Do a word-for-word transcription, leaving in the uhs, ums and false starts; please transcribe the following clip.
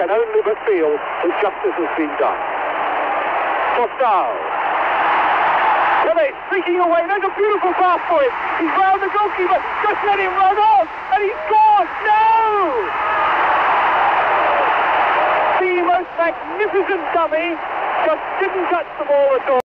can only but feel that justice has been done. Costau. Pele streaking away. There's a beautiful pass for him. He's round the goalkeeper. Just let him run on. And he scored. No! The most magnificent dummy just didn't touch the ball at all.